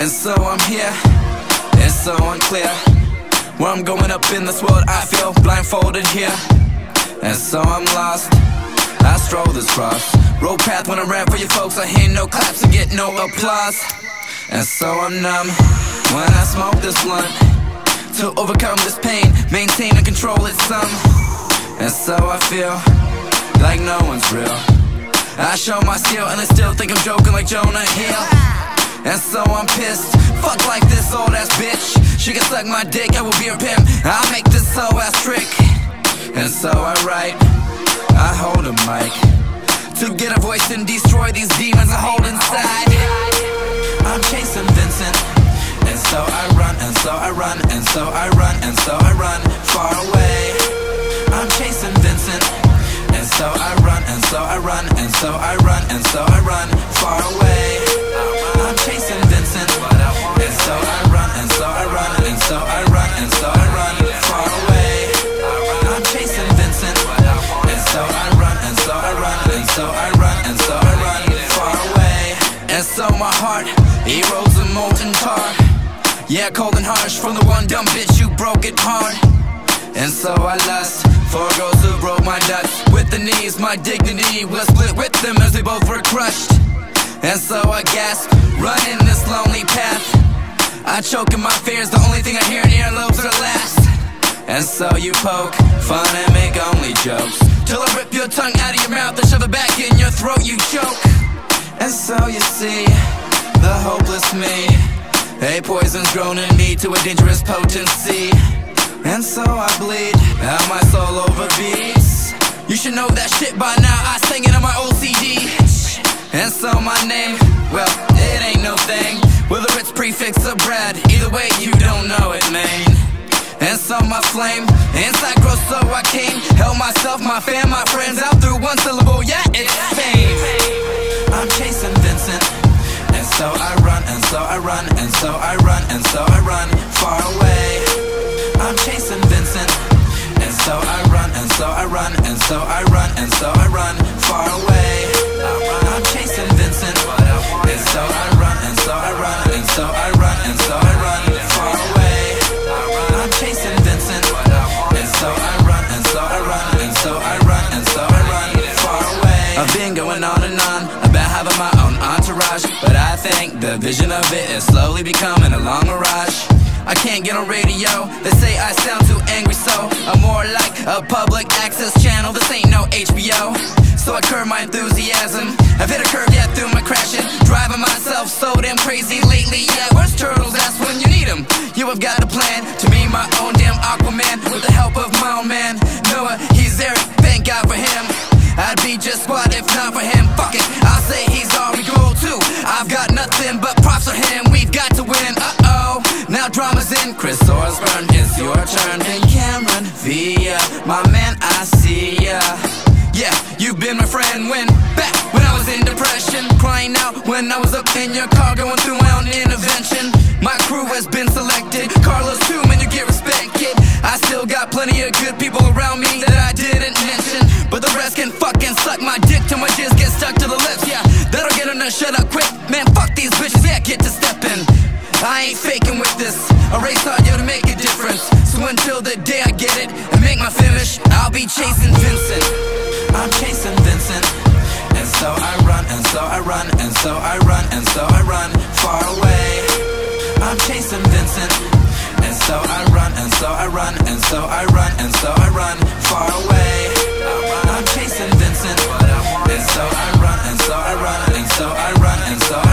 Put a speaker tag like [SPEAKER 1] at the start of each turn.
[SPEAKER 1] And so I'm here, it's so unclear where I'm going up in this world. I feel blindfolded here, and so I'm lost. I stroll this cross road path when I rap for you folks. I hear no claps and get no applause. And so I'm numb when I smoke this blunt to overcome this pain, maintain and control it some. And so I feel like no one's real. I show my skill and I still think I'm joking like Jonah Hill. And so I'm pissed, fuck like this old ass bitch. She can suck my dick, I will be her pimp. I'll make this whole ass trick. And so I write, I hold a mic to get a voice and destroy these demons I hold inside. I'm chasing Vincent, and so I run, and so I run, and so I run, and so I run far away. I'm chasing Vincent, and so I run, and so I run, and so I run, and so I run far away. I'm chasing Vincent, and so I run, and so I run, and so I run, and so I run far away. I'm chasing Vincent, and so I run, and so I run, and so I run, and so I run far away. And so my heart erodes a molten tar. Yeah, cold and harsh from the one dumb bitch who broke it hard. And so I lust for girls who broke my nuts. With the knees, my dignity was split with them as they both were crushed. And so I gasp, running this lonely path. I choke in my fears, the only thing I hear in earlobes are laughs. And so you poke fun and make only jokes, till I rip your tongue out of your mouth and shove it back in your throat, you choke. And so you see the hopeless me, a poison's grown in me to a dangerous potency. And so I bleed out my soul over beats. You should know that shit by now, I sang it on my old CD. And so my name, well, it ain't no thing, whether it's prefix or Brad, either way you don't know it, man. And so my flame, inside grows so I came, held myself, my fam, my friends out through one syllable, yeah, it's fame. I'm chasing Vincent, and so I run, and so I run, and so I run, and so I run far away. I'm chasing Vincent, and so I run, and so I run, and so I run, and so I run far away. I'm chasing Vincent, and so I run, and so I run, and so I run, and so I run far away. I'm chasing Vincent, and so I run, and so I run, and so I run, and so I run far away. I've been going on and on about having my own entourage, but I think the vision of it is slowly becoming a long mirage. I can't get on radio, they say I sound too angry, so I'm more like a public access channel. This ain't no HBO, so I curb my enthusiasm. I've hit a curve, yeah, through my crashing, driving myself so damn crazy lately, yeah. Where's Turtles? That's when you need them. You have got a plan to be my own damn Aquaman, with the help of my own man Noah, he's there, thank God for him. I'd be just squad if not for him, fuck it, I'll say he's all we go to. I've got nothing but props for him, we've got to win, uh-oh. Now drama's in, Chris Osborne, it's your turn. And Cameron Via, my man, I see ya. Yeah, you've been my friend back when I was in depression, crying out when I was up in your car going through my own intervention. My crew has been selected, Carlos too, man, you get respect, kid. I still got plenty of good people around me that I didn't mention, but the rest can fucking suck my dick till my jizz gets stuck to the lips, yeah. That'll get them to shut up quick, man, fuck these bitches, yeah, get to steppin'. I ain't faking with this, a race hard, yo, to make a difference. So until the day I get it and make my finish, I'll be chasing Vincent. I'm chasing Vincent, and so I run, and so I run, and so I run, and so I run far away. I'm chasing Vincent, and so I run, and so I run, and so I run, and so I run far away. I'm chasing Vincent, and so I run, and so I run, and so I run, and so I